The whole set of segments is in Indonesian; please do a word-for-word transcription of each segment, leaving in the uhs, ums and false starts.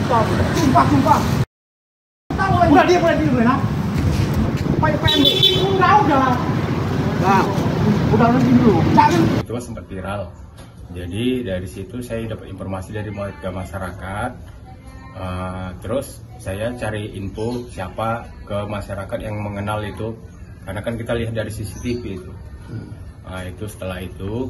Stop. Sumpah, sumpah. Tahu lagi. Udah dia boleh dulu ya. P P M udah udah. Nah, udah nanti dulu. Jangan. Itu sempat viral. Jadi dari situ saya dapat informasi dari warga masyarakat. Uh, terus saya cari info siapa ke masyarakat yang mengenal itu, karena kan kita lihat dari C C T V itu. Nah, itu setelah itu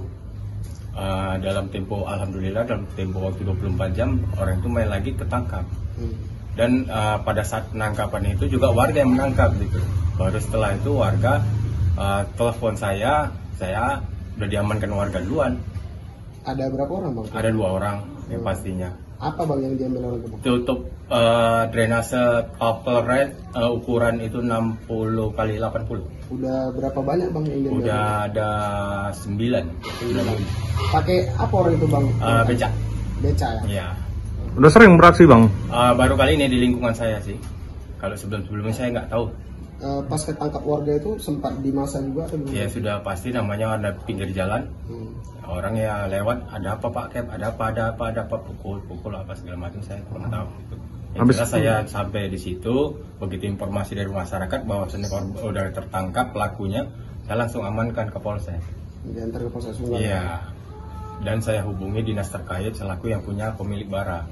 uh, dalam tempo alhamdulillah dalam tempo waktu dua puluh empat jam orang itu main lagi ketangkap. Dan uh, pada saat penangkapan itu juga warga yang menangkap gitu. Baru setelah itu warga uh, telepon saya, saya udah diamankan warga duluan. Ada berapa orang bang? Ada dua orang yang pastinya. Apa bang yang diambil orang itu? Tutup uh, drainase couple red uh, ukuran itu enam puluh kali delapan puluh. Udah berapa banyak bang yang diambil? Udah ada sembilan. Pakai apa orang itu bang? Uh, becak. Becak ya? Iya. Udah sering beraksi bang? Uh, baru kali ini di lingkungan saya sih. Kalau sebelum-sebelumnya saya nggak tahu. Uh, pas ketangkap warga itu sempat dimasa juga atau gimana? Ya sudah pasti namanya ada pinggir jalan. Hmm. Orang ya lewat, ada apa Pak Kep, ada apa, ada apa, ada apa, pukul, pukul apa segala macam saya kurang tahu. Gitu. Yang Habis jelas saya sampai di situ, begitu informasi dari masyarakat bahwa sudah tertangkap pelakunya, saya langsung amankan ke Polsek. Diantar ke Polsek Sungai. Iya. Dan saya hubungi dinas terkait selaku yang punya pemilik barang.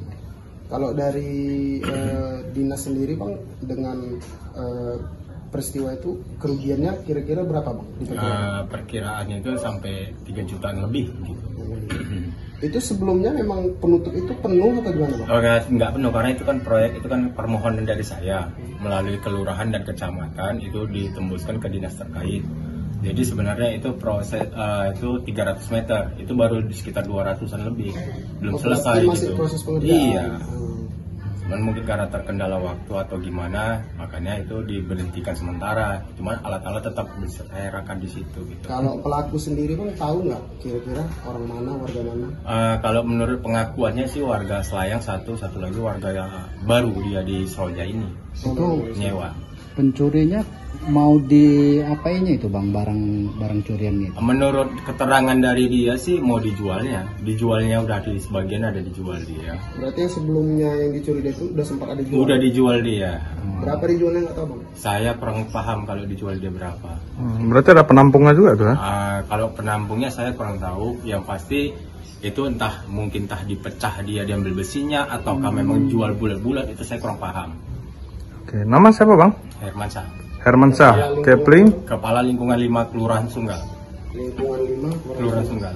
Kalau dari uh, dinas sendiri bang, dengan uh, peristiwa itu kerugiannya kira-kira berapa bang? Uh, perkiraannya itu sampai tiga jutaan lebih gitu. Hmm. Itu sebelumnya memang penutup itu penuh atau gimana bang? Oh, nggak penuh, karena itu kan proyek, itu kan permohonan dari saya melalui kelurahan dan kecamatan itu ditembuskan ke dinas terkait. Jadi sebenarnya itu proses uh, itu tiga ratus meter, itu baru di sekitar dua ratusan lebih, belum oh, selesai masih gitu. Proses pengerjaan. Iya. Hmm. Cuman mungkin karena terkendala waktu atau gimana, makanya itu diberhentikan sementara. Cuman alat-alat tetap bisa saya rakan di situ gitu. Kalau pelaku sendiri bang tahu nggak kira-kira orang mana, warga mana? Uh, kalau menurut pengakuannya sih warga Selayang satu, satu lagi warga yang baru dia di Solja ini. Itu nyewa. Pencurinya mau diapainya itu bang, barang barang curiannya itu? Menurut keterangan dari dia sih mau dijualnya, dijualnya udah di sebagian ada dijual dia. Berarti yang sebelumnya yang dicuri dia itu udah sempat ada dijual? Udah dijual dia. Hmm. Berapa dijualnya nggak tahu bang? Saya kurang paham kalau dijual dia berapa. Hmm, berarti ada penampungnya juga tuh ya? Uh, kalau penampungnya saya kurang tahu, yang pasti itu entah mungkin entah dipecah dia diambil besinya ataukah hmm. memang jual bulat-bulat, itu saya kurang paham. Oke, nama siapa bang? Hermansyah. Hermansyah, Kepling, Kepala Lingkungan lima Kelurahan Sunggal. Lingkungan lima Kelurahan Sunggal.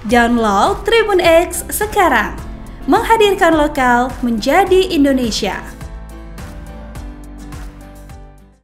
Download Tribun X sekarang, menghadirkan lokal menjadi Indonesia.